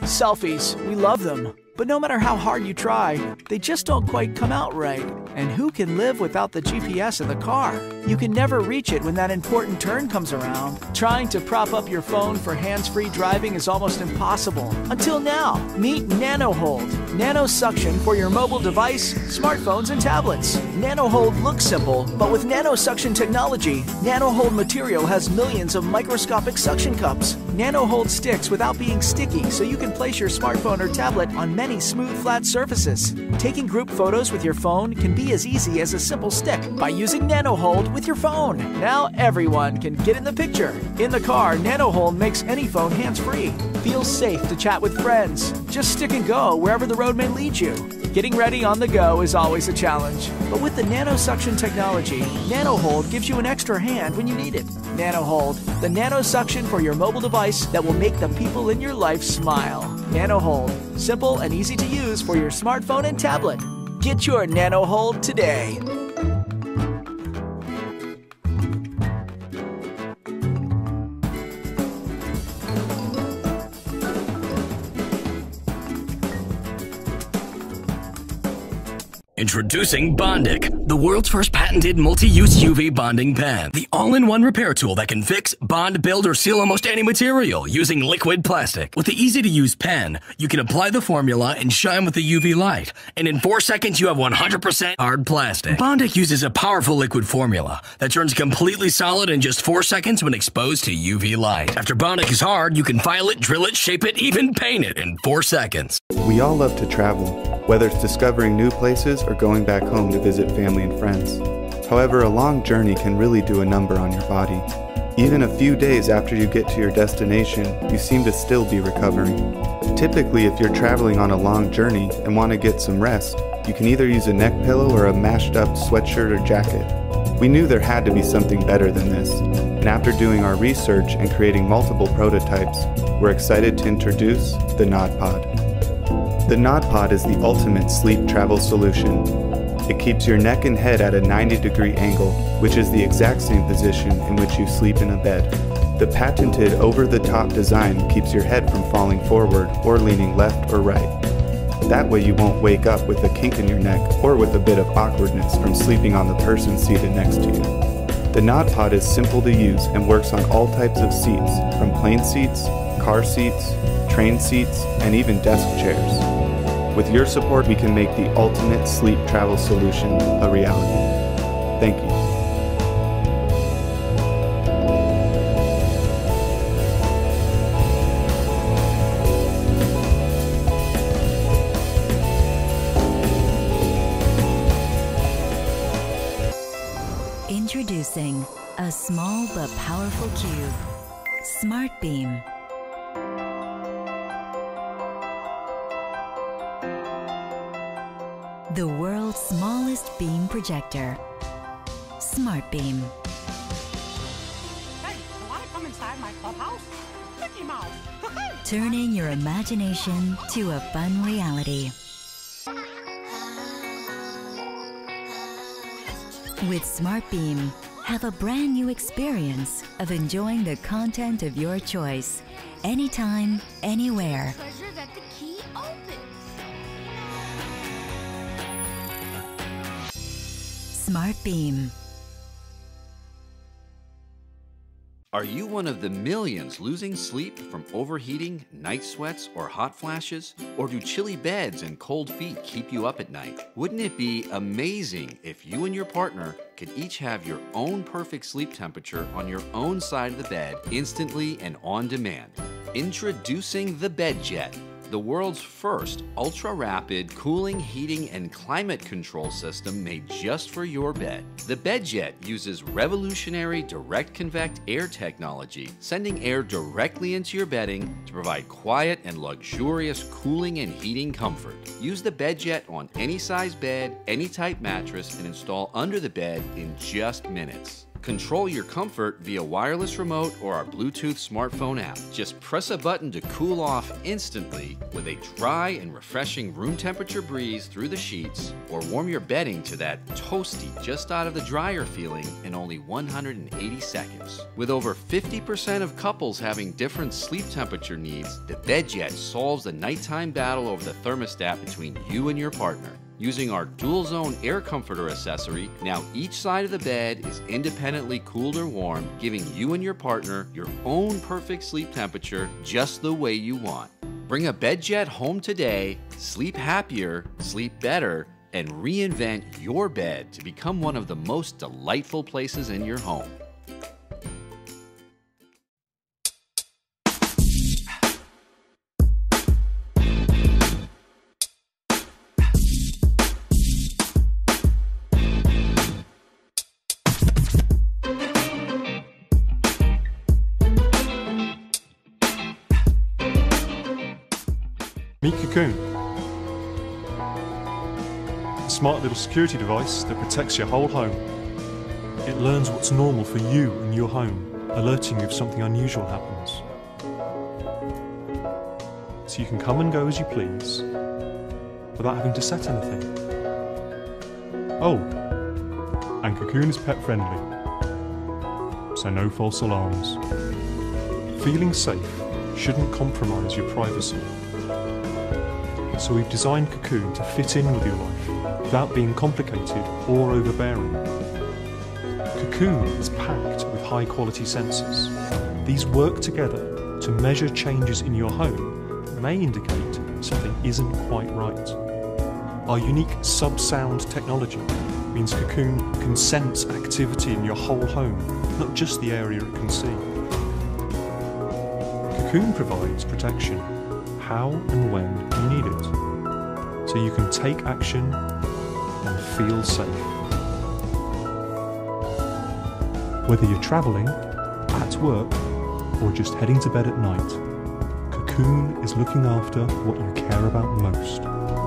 Selfies, we love them. But no matter how hard you try, they just don't quite come out right. And who can live without the GPS in the car? You can never reach it when that important turn comes around. Trying to prop up your phone for hands-free driving is almost impossible. Until now, meet NanoHold. Nano suction for your mobile device, smartphones, and tablets. NanoHold looks simple, but with nano suction technology, NanoHold material has millions of microscopic suction cups. NanoHold sticks without being sticky, so you can place your smartphone or tablet on many smooth, flat surfaces. Taking group photos with your phone can be as easy as a simple stick by using NanoHold with your phone. Now everyone can get in the picture. In the car, NanoHold makes any phone hands-free. Feels safe to chat with friends. Just stick and go wherever the road may lead you. Getting ready on the go is always a challenge, but with the nano suction technology, NanoHold gives you an extra hand when you need it. NanoHold, the nano suction for your mobile device that will make the people in your life smile. NanoHold, simple and easy to use for your smartphone and tablet. Get your NanoHold today. Introducing Bondic, the world's first patented multi-use UV bonding pen. The all-in-one repair tool that can fix, bond, build, or seal almost any material using liquid plastic. With the easy-to-use pen, you can apply the formula and shine with the UV light. And in 4 seconds, you have 100% hard plastic. Bondic uses a powerful liquid formula that turns completely solid in just 4 seconds when exposed to UV light. After Bondic is hard, you can file it, drill it, shape it, even paint it in 4 seconds. We all love to travel, whether it's discovering new places or going back home to visit family and friends. However, a long journey can really do a number on your body. Even a few days after you get to your destination, you seem to still be recovering. Typically, if you're traveling on a long journey and want to get some rest, you can either use a neck pillow or a mashed up sweatshirt or jacket. We knew there had to be something better than this, and after doing our research and creating multiple prototypes, we're excited to introduce the NodPod. The NodPod is the ultimate sleep travel solution. It keeps your neck and head at a 90-degree angle, which is the exact same position in which you sleep in a bed. The patented over-the-top design keeps your head from falling forward or leaning left or right. That way you won't wake up with a kink in your neck or with a bit of awkwardness from sleeping on the person seated next to you. The NodPod is simple to use and works on all types of seats, from plane seats, car seats, train seats, and even desk chairs. With your support, we can make the ultimate sleep travel solution a reality. Thank you. Introducing a small but powerful cube, SmartBeam. The world's smallest beam projector, SmartBeam. Hey, do I come inside my clubhouse? Mickey Mouse. Turning your imagination to a fun reality. With SmartBeam, have a brand new experience of enjoying the content of your choice, anytime, anywhere. Pleasure that the key opens. SmartBeam. Are you one of the millions losing sleep from overheating, night sweats, or hot flashes? Or do chilly beds and cold feet keep you up at night? Wouldn't it be amazing if you and your partner could each have your own perfect sleep temperature on your own side of the bed instantly and on demand? Introducing the BedJet, the world's first ultra-rapid cooling, heating, and climate control system made just for your bed. The BedJet uses revolutionary direct convect air technology, sending air directly into your bedding to provide quiet and luxurious cooling and heating comfort. Use the BedJet on any size bed, any type mattress, and install under the bed in just minutes. Control your comfort via wireless remote or our Bluetooth smartphone app. Just press a button to cool off instantly with a dry and refreshing room temperature breeze through the sheets, or warm your bedding to that toasty, just out of the dryer feeling in only 180 seconds. With over 50% of couples having different sleep temperature needs, the BedJet solves the nighttime battle over the thermostat between you and your partner. Using our dual zone air comforter accessory, now each side of the bed is independently cooled or warm, giving you and your partner your own perfect sleep temperature just the way you want. Bring a BedJet home today, sleep happier, sleep better, and reinvent your bed to become one of the most delightful places in your home. Meet Cocoon, a smart little security device that protects your whole home. It learns what's normal for you and your home, alerting you if something unusual happens. So you can come and go as you please, without having to set anything. Oh, and Cocoon is pet friendly, so no false alarms. Feeling safe shouldn't compromise your privacy. So we've designed Cocoon to fit in with your life without being complicated or overbearing. Cocoon is packed with high-quality sensors. These work together to measure changes in your home that may indicate something isn't quite right. Our unique sub-sound technology means Cocoon can sense activity in your whole home, not just the area it can see. Cocoon provides protection how and when you need it, so you can take action and feel safe. Whether you're travelling, at work, or just heading to bed at night, Cocoon is looking after what you care about most.